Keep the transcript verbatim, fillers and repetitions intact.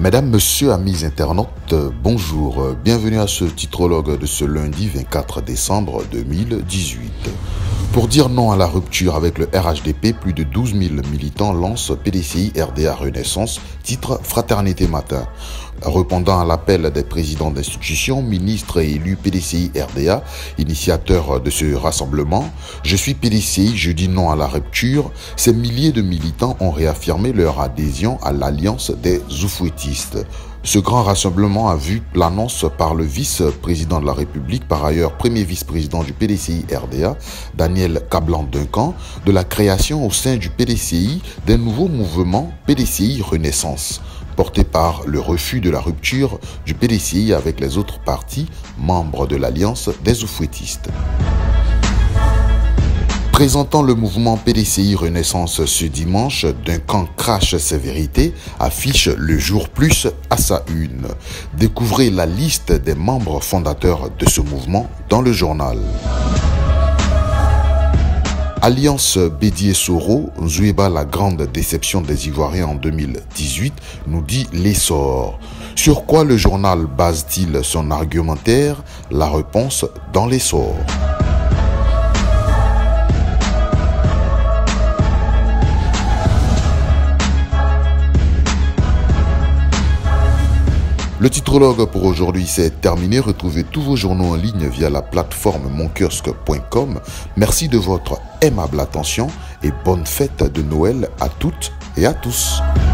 Mesdames, Messieurs, amis internautes, bonjour. Bienvenue à ce titrologue de ce lundi vingt-quatre décembre deux mille dix-huit. Pour dire non à la rupture avec le R H D P, plus de douze mille militants lancent P D C I R D A Renaissance, titre Fraternité Matin. Répondant à l'appel des présidents d'institutions, ministres et élus P D C I R D A, initiateurs de ce rassemblement, je suis P D C I, je dis non à la rupture. Ces milliers de militants ont réaffirmé leur adhésion à l'alliance des oufouettistes. Ce grand rassemblement a vu l'annonce par le vice-président de la République, par ailleurs premier vice-président du P D C I R D A, Daniel Kablan-Duncan, de la création au sein du P D C I d'un nouveau mouvement P D C I Renaissance, porté par le refus de la rupture du P D C I avec les autres partis membres de l'Alliance des oufouettistes. Présentant le mouvement P D C I Renaissance ce dimanche, Duncan crache ses vérités, affiche le jour plus à sa une. Découvrez la liste des membres fondateurs de ce mouvement dans le journal. Alliance Bédié-Soro, Zouéba, la grande déception des Ivoiriens en deux mille dix-huit, nous dit l'essor. Sur quoi le journal base-t-il son argumentaire? La réponse dans l'essor. Le titrologue pour aujourd'hui c'est terminé. Retrouvez tous vos journaux en ligne via la plateforme mon kiosque point com. Merci de votre aimable attention et bonne fête de Noël à toutes et à tous.